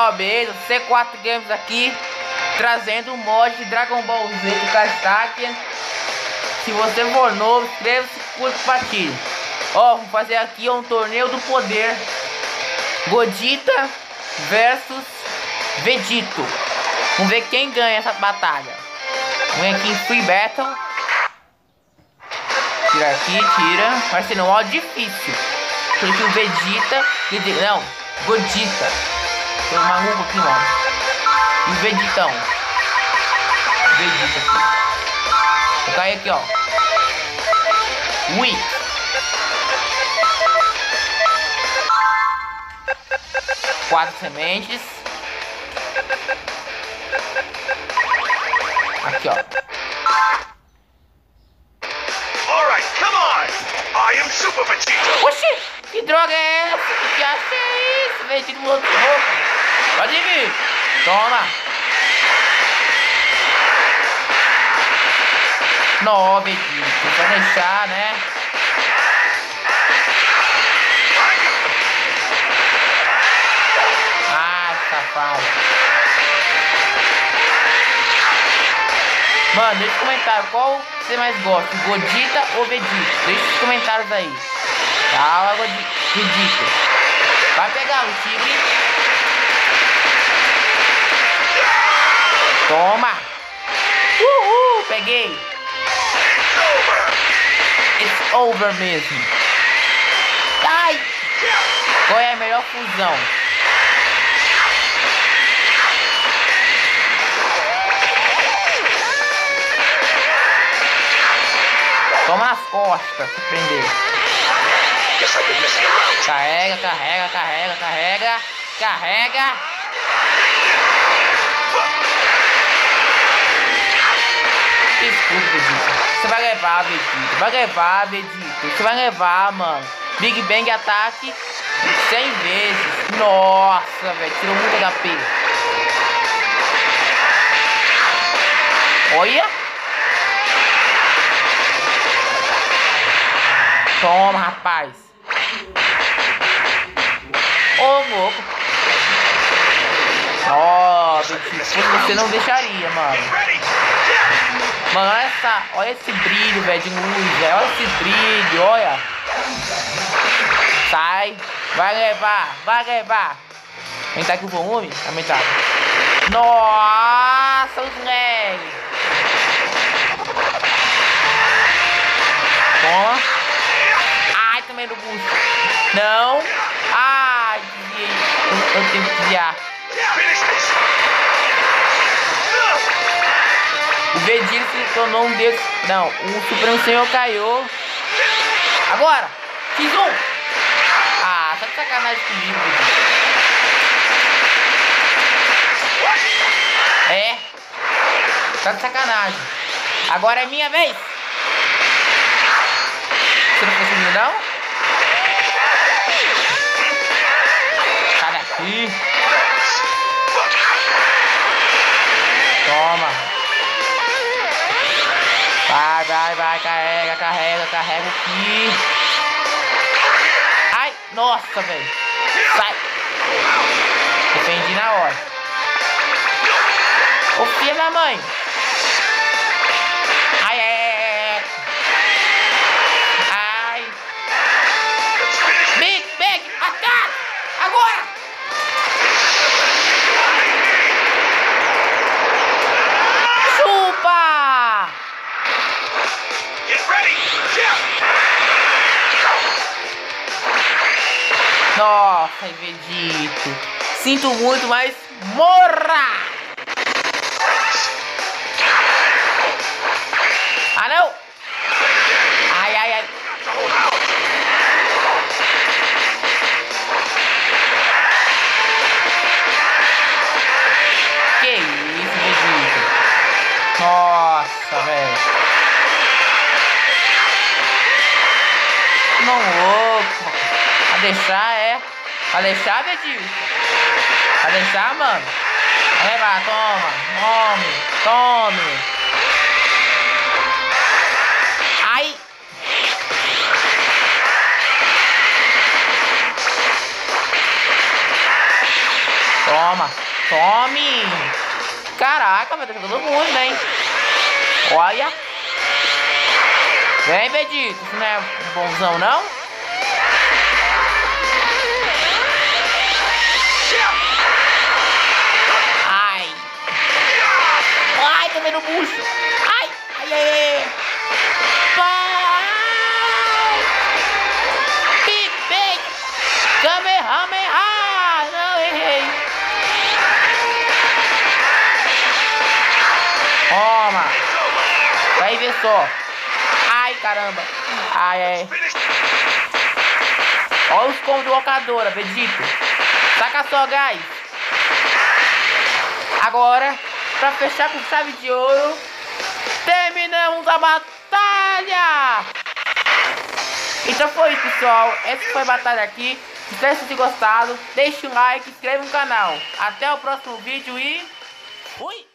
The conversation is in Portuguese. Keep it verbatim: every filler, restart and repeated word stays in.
pessoal, beleza? C quatro Games aqui, trazendo o mod de Dragon Ball Z do Kastakian. Se você for novo, inscreva-se, curta e compartilhe. Ó, vamos fazer aqui um torneio do poder. Godita versus Vegito. Vamos ver quem ganha essa batalha. Vem aqui em Free Battle. Tira aqui, tira. Vai ser um modo difícil. Porque o Vegeta... Não, Godita. Tem um maluco aqui, mano. E o Vegetão. Vegeta aqui. Vou cair aqui, ó. Ui. Quatro sementes. Aqui, ó. Alright, come on! I am Super Vegeta! Oxi! Que droga é essa? Que acha é isso? Vegeta mudou de roupa. Pode vir. Toma. Não, Vegeta. Só deixar, né? Ah, safado. Mano, deixa nos comentários qual você mais gosta, Godita ou Vegeta. Deixa nos comentários aí. Calma, Vegeta. Vai pegar o tigre. Toma. Uhul, peguei. It's over mesmo. Ai. Qual é a melhor fusão? Toma nas costas, se prender. Carrega, carrega, carrega, carrega, carrega. Desculpa, Vegeta. Você vai levar, Vegeta. Vai levar, Vegeta. Você vai levar, mano. Big Bang ataque cem vezes. Nossa, velho. Tirou muito H P. Olha. Toma, rapaz. Ô, oh, louco. Ó, Vegeta, você não deixaria, mano. Mano, olha essa, olha esse brilho, velho, de luz, velho. Olha esse brilho, olha. Sai. Vai levar, vai levar. Aumentar aqui o volume? Aumentar. Nossa, os lag. Toma. Ai, também do bucho. Não. Ai, eu, eu tenho que desviar. O Vegeta se tornou um desses. Não, o Supremo Senhor caiu. Agora, X um. Ah, tá de sacanagem comigo, Vegeta. É. Tá de sacanagem. Agora é minha vez. Você não conseguiu, não? Sai daqui. Toma. Vai, vai, vai. Carrega, carrega, carrega aqui. Ai, nossa, velho. Sai. Defendi na hora. Ô, filha da mãe. Ai, ai, ai, ai. Big Bang, ataque! Agora! Chupa! Nossa, Vegito. Sinto muito, mas morra! Ah, não! Ai, ai, ai. Que isso, Vegeta? Nossa, velho. Não louco. A deixar, é. A deixar, Vegeta. A deixar, mano. Vai levar, toma. Tome. Tome. Ai. Toma. Tome! Caraca, vai ter todo mundo, hein? Olha! Vem, Vegeta! Isso não é bonzão, não? Ai! Ai, tô vendo bucho! Ai! Ai, ai, ai! Pai! Pipe! Kamehameha! Não, errei! Toma! Vai ver só! Ai, caramba! Ai, ai! Olha os combos do locadora, Vegeta! Saca só, guys! Agora, pra fechar com chave de ouro, terminamos a batalha! Então foi isso, pessoal. Essa foi a batalha aqui. Espero que vocês tenham gostado. Deixe um like, inscreva no canal. Até o próximo vídeo e fui!